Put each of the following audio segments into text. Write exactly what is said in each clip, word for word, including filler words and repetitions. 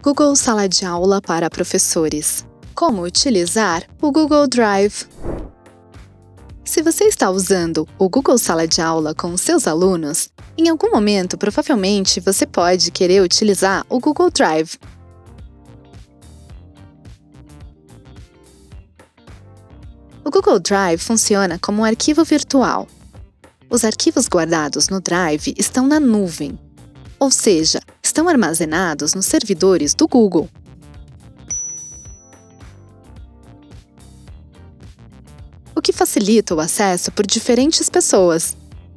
Google Sala de Aula para professores. Como utilizar o Google Drive? Se você está usando o Google Sala de Aula com os seus alunos, em algum momento, provavelmente, você pode querer utilizar o Google Drive. O Google Drive funciona como um arquivo virtual. Os arquivos guardados no Drive estão na nuvem, ou seja, estão armazenados nos servidores do Google. O que facilita o acesso por diferentes pessoas.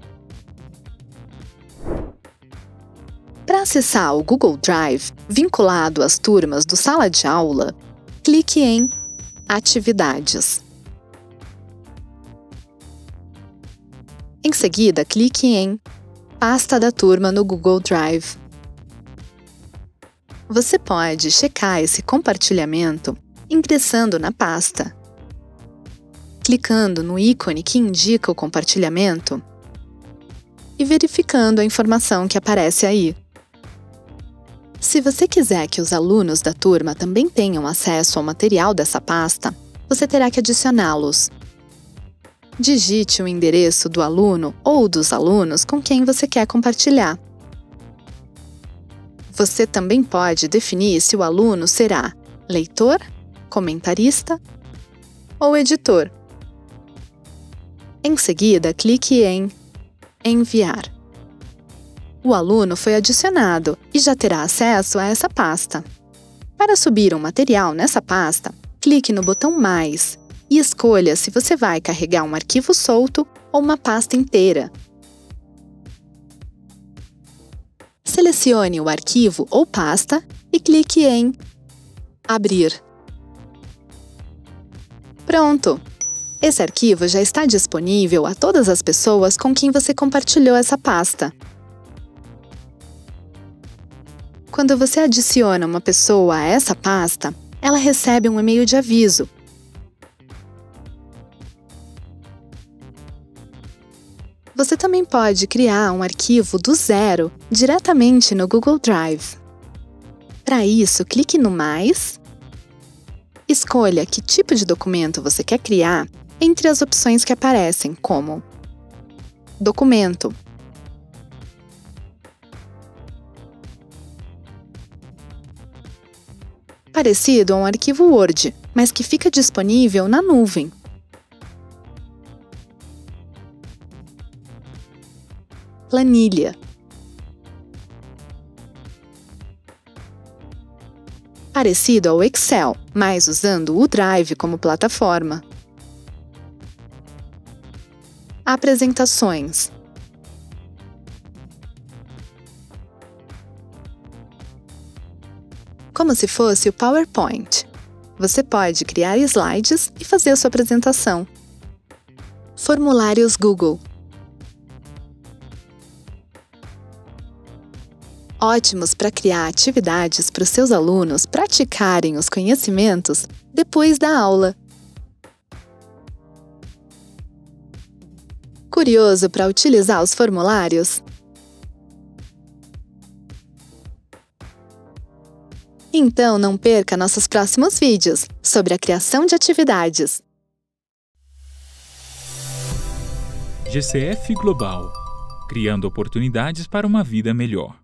Para acessar o Google Drive, vinculado às turmas do Sala de Aula, clique em Atividades. Em seguida, clique em Pasta da turma no Google Drive. Você pode checar esse compartilhamento ingressando na pasta, clicando no ícone que indica o compartilhamento e verificando a informação que aparece aí. Se você quiser que os alunos da turma também tenham acesso ao material dessa pasta, você terá que adicioná-los. Digite o endereço do aluno ou dos alunos com quem você quer compartilhar. Você também pode definir se o aluno será leitor, comentarista ou editor. Em seguida, clique em Enviar. O aluno foi adicionado e já terá acesso a essa pasta. Para subir um material nessa pasta, clique no botão Mais e escolha se você vai carregar um arquivo solto ou uma pasta inteira. Selecione o arquivo ou pasta e clique em Abrir. Pronto! Esse arquivo já está disponível a todas as pessoas com quem você compartilhou essa pasta. Quando você adiciona uma pessoa a essa pasta, ela recebe um e-mail de aviso. Você também pode criar um arquivo do zero diretamente no Google Drive. Para isso, clique no Mais, escolha que tipo de documento você quer criar entre as opções que aparecem, como Documento, parecido a um arquivo Word, mas que fica disponível na nuvem. Planilha. Parecido ao Excel, mas usando o Drive como plataforma. Apresentações. Como se fosse o PowerPoint. Você pode criar slides e fazer a sua apresentação. Formulários Google. Ótimos para criar atividades para os seus alunos praticarem os conhecimentos depois da aula. Curioso para utilizar os formulários? Então não perca nossos próximos vídeos sobre a criação de atividades. G C F Global, criando oportunidades para uma vida melhor.